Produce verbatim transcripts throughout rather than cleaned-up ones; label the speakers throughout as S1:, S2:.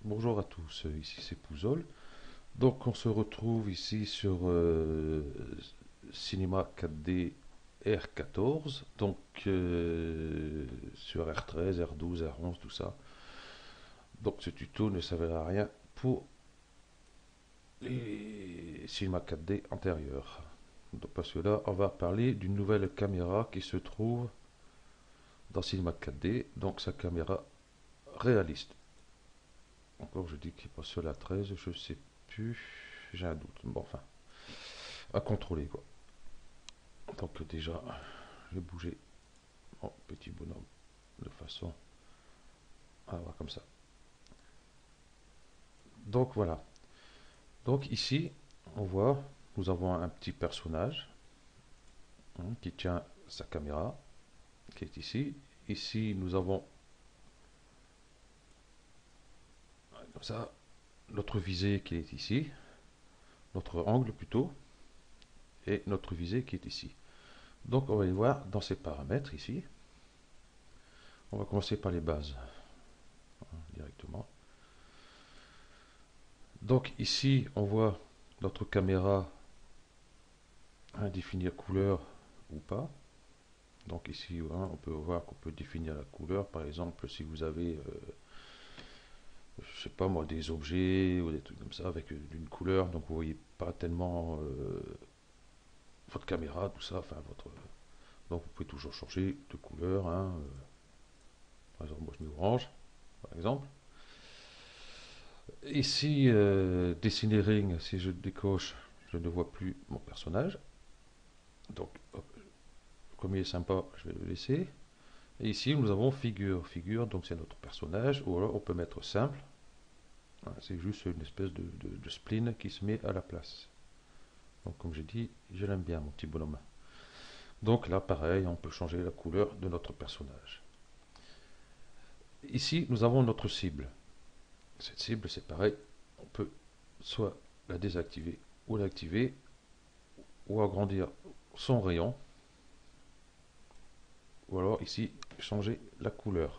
S1: Bonjour à tous, euh, ici c'est Pouzol. Donc on se retrouve ici sur euh, Cinema quatre D R quatorze, donc euh, sur R treize, R douze, R onze, tout ça. Donc ce tuto ne servira à rien pour les Cinema quatre D antérieurs. Donc, parce que là on va parler d'une nouvelle caméra qui se trouve dans Cinema quatre D, donc sa caméra réaliste. Encore je dis qu'il est pas sur la treize, je sais plus, j'ai un doute. Bon enfin, à contrôler quoi. Donc déjà, je vais bouger mon petit bonhomme de façon à avoir comme ça. Donc voilà. Donc ici, on voit, nous avons un petit personnage hein, qui tient sa caméra, qui est ici. Ici, nous avons comme ça notre visée qui est ici, notre angle plutôt, et notre visée qui est ici. Donc on va les voir dans ces paramètres ici. On va commencer par les bases hein, directement. Donc ici, on voit notre caméra hein, définir couleur ou pas. Donc ici, hein, on peut voir qu'on peut définir la couleur. Par exemple, si vous avez, euh, je sais pas moi, des objets ou des trucs comme ça avec une couleur, donc vous voyez pas tellement euh, votre caméra, tout ça, enfin votre. Donc vous pouvez toujours changer de couleur. Hein, euh, par exemple, moi je mets orange, par exemple. Ici, euh, dessiner ring, si je décoche, je ne vois plus mon personnage. Donc, hop, comme il est sympa, je vais le laisser. Et ici, nous avons figure. Figure, donc c'est notre personnage. Ou alors, on peut mettre simple. Voilà, c'est juste une espèce de, de, de spleen qui se met à la place. Donc, comme j'ai dit, je l'aime bien, mon petit bonhomme. Donc là, pareil, on peut changer la couleur de notre personnage. Ici, nous avons notre cible. Cette cible, c'est pareil. On peut soit la désactiver ou l'activer, ou agrandir son rayon. Ou alors, ici, changer la couleur.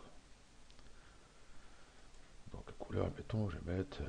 S1: Donc, la couleur, mettons, je vais mettre...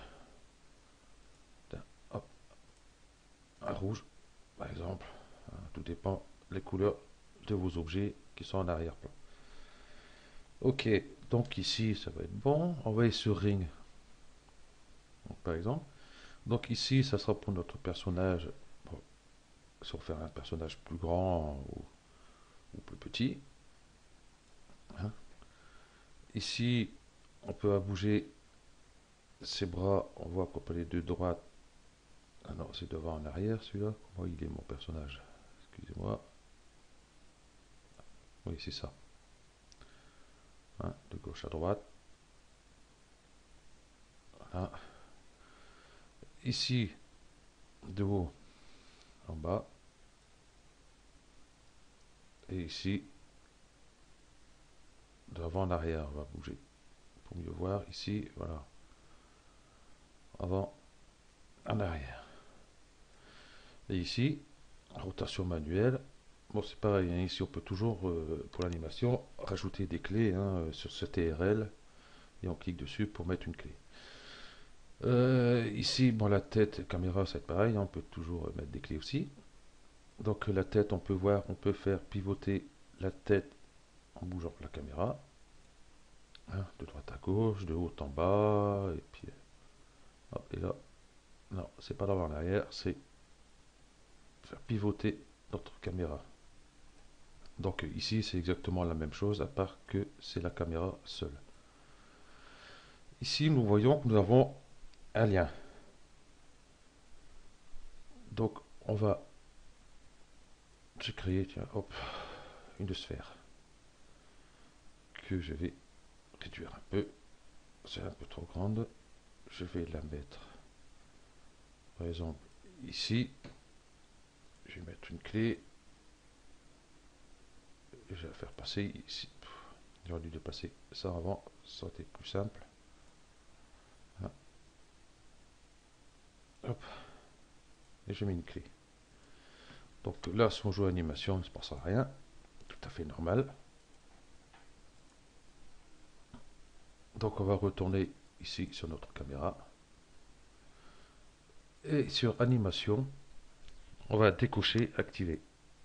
S1: euh, hop, un rouge, par exemple. Hein, tout dépend des couleurs de vos objets qui sont en arrière-plan. Ok, donc ici, ça va être bon. On va aller sur Ring, donc, par exemple. Donc ici, ça sera pour notre personnage, bon, si on fait un personnage plus grand ou, ou plus petit. Hein. Ici, on peut bouger ses bras. On voit qu'on peut aller de droite. Ah non, c'est devant en arrière celui-là. Comment il est mon personnage? Excusez-moi. Oui, c'est ça. Hein, de gauche à droite. Voilà. Ici, de haut en bas. Et ici, d'avant en arrière, on va bouger pour mieux voir. Ici, voilà. Avant, en arrière. Et ici, rotation manuelle. Bon, c'est pareil, hein, ici on peut toujours, euh, pour l'animation, rajouter des clés hein, sur ce T R L. Et on clique dessus pour mettre une clé. Euh, ici, bon, la tête, caméra, c'est pareil, hein, on peut toujours mettre des clés aussi. Donc la tête, on peut voir, on peut faire pivoter la tête en bougeant la caméra. Hein, de droite à gauche, de haut en bas, et puis hop, et là, non, c'est pas d'avant en arrière, c'est faire pivoter notre caméra. Donc ici, c'est exactement la même chose, à part que c'est la caméra seule. Ici, nous voyons que nous avons un lien. Donc, on va se créer, tiens, hop, une sphère que je vais réduire un peu. C'est un peu trop grande. Je vais la mettre, par exemple, ici. Je vais mettre une clé. Et je vais la faire passer ici. J'aurais dû dépasser ça avant, ça aurait été plus simple. Hein. Hop. Et je mets une clé. Donc là, si on joue à animation, il ne se passera rien. Tout à fait normal. Donc on va retourner ici sur notre caméra. Et sur animation, on va décocher activer.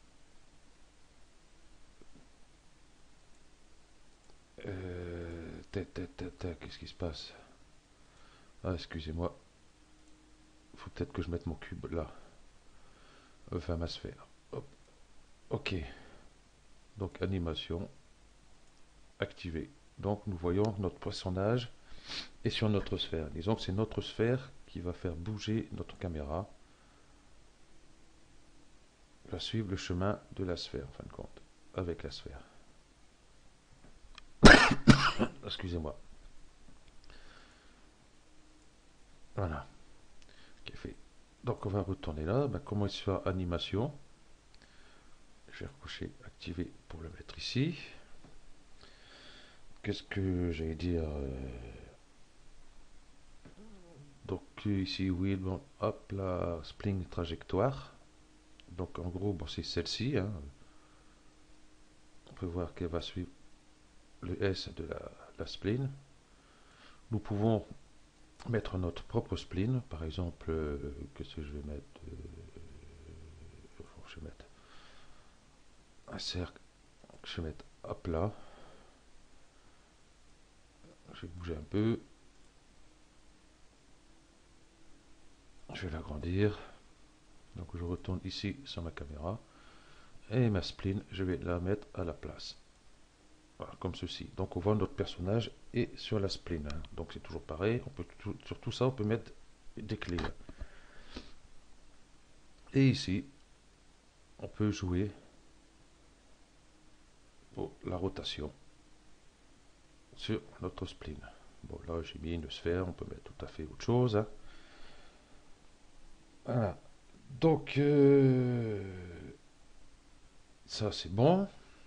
S1: Euh, Qu'est-ce qui se passe? Ah, excusez-moi. Faut peut-être que je mette mon cube là. Enfin, ma sphère. Hop. Ok. Donc, animation. Activé. Donc, nous voyons notre personnage est sur notre sphère. Disons que c'est notre sphère qui va faire bouger notre caméra. Va suivre le chemin de la sphère, en fin de compte. Avec la sphère. Excusez-moi. Voilà. Qui est fait. Donc, on va retourner là. Ben, comment il se fait animation? Je vais recocher activer pour le mettre ici. Qu'est-ce que j'allais dire? Donc ici, oui, bon, hop, la spline trajectoire. Donc en gros, bon, c'est celle-ci. Hein. On peut voir qu'elle va suivre le S de la, la spline. Nous pouvons mettre notre propre spline. Par exemple, euh, qu'est-ce que je vais mettre? euh, Je vais mettre un cercle. Je vais mettre hop là. Je vais bouger un peu. Je vais l'agrandir. Donc je retourne ici sur ma caméra. Et ma spline, je vais la mettre à la place. Voilà, comme ceci. Donc on voit notre personnage est sur la spline. Hein. Donc c'est toujours pareil. On peut tout, sur tout ça, on peut mettre des clés. Et ici, on peut jouer pour la rotation sur notre spline. Bon, là j'ai mis une sphère, on peut mettre tout à fait autre chose. Hein. Voilà. Donc, euh, ça c'est bon.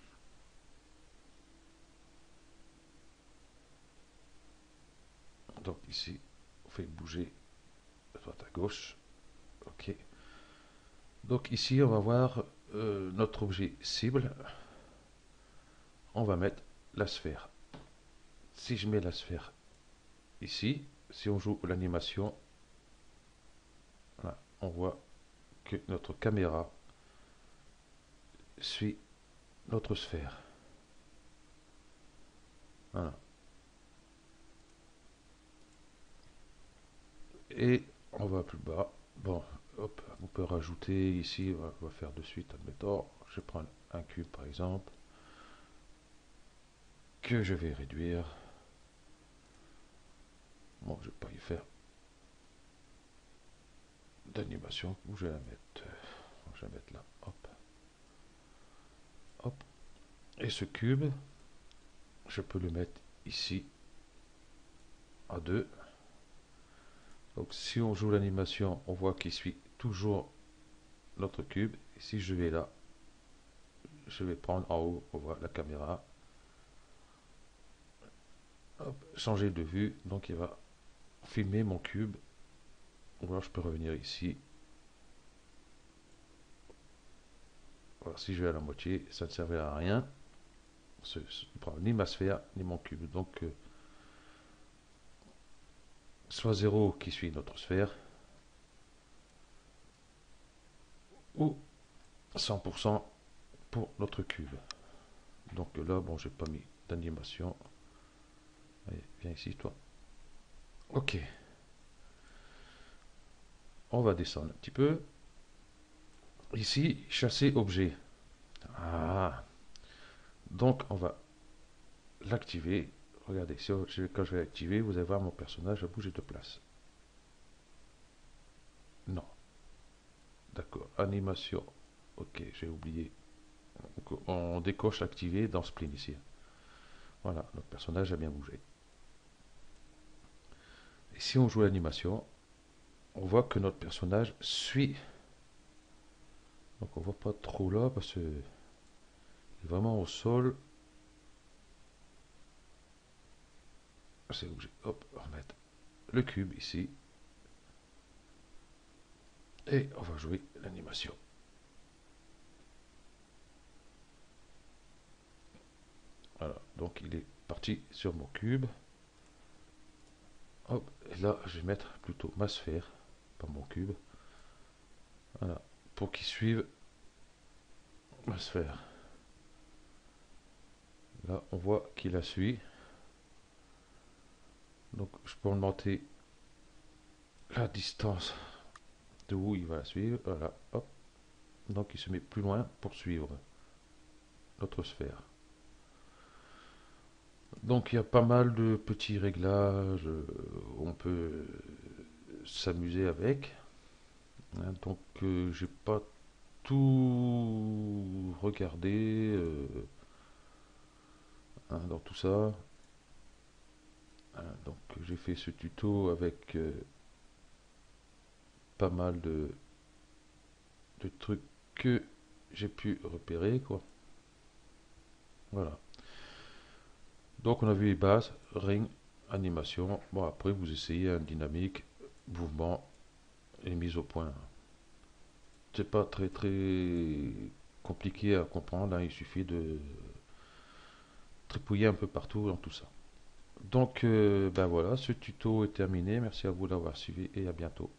S1: Donc ici, on fait bouger de droite à gauche. Ok. Donc ici, on va voir euh, notre objet cible. On va mettre la sphère. Si je mets la sphère ici, si on joue l'animation, voilà, on voit que notre caméra suit notre sphère. Voilà. Et on va plus bas. Bon, hop, on peut rajouter ici, on va, on va faire de suite, admettons, je prends un cube par exemple, que je vais réduire. Bon, je vais pas y faire d'animation, où je vais la mettre, je vais la mettre là, hop, hop. Et ce cube, je peux le mettre ici, à deux. Donc si on joue l'animation, on voit qu'il suit toujours notre cube. Et si je vais là, je vais prendre en haut, on voit la caméra. Hop, changer de vue, donc il va filmer mon cube. Ou alors je peux revenir ici. Voilà, si je vais à la moitié, ça ne servait à rien. Ce, ce, ni ma sphère, ni mon cube. Donc, euh, soit zéro qui suit notre sphère, ou cent pour cent pour notre cube. Donc là, bon, j'ai pas mis d'animation. Allez, viens ici, toi. Ok. On va descendre un petit peu. Ici, chasser objet. Ah. Donc, on va l'activer. Regardez, si je, quand je vais l'activer, vous allez voir mon personnage va bouger de place. Non. D'accord. Animation. Ok, j'ai oublié. Donc, on décoche activé dans Spline ici. Voilà, notre personnage a bien bougé. Et si on joue l'animation, on voit que notre personnage suit. Donc on voit pas trop là parce que il est vraiment au sol. C'est obligé. Hop, on va mettre le cube ici. Et on va jouer l'animation. Voilà, donc il est parti sur mon cube. Hop, et là, je vais mettre plutôt ma sphère, pas mon cube. Voilà, pour qu'il suive ma sphère. Là, on voit qu'il la suit. Donc, je peux augmenter la distance de où il va la suivre. Voilà, hop. Donc, il se met plus loin pour suivre notre sphère. Donc, il y a pas mal de petits réglages. euh, On peut s'amuser avec. Hein. Donc, euh, j'ai pas tout regardé euh, hein, dans tout ça. Hein, donc, j'ai fait ce tuto avec euh, pas mal de, de trucs que j'ai pu repérer, quoi. Voilà. Donc on a vu les bases, ring, animation. Bon, après vous essayez un dynamique, mouvement et mise au point. C'est pas très très compliqué à comprendre, hein. Il suffit de tripouiller un peu partout dans tout ça. Donc euh, ben voilà, ce tuto est terminé. Merci à vous d'avoir suivi et à bientôt.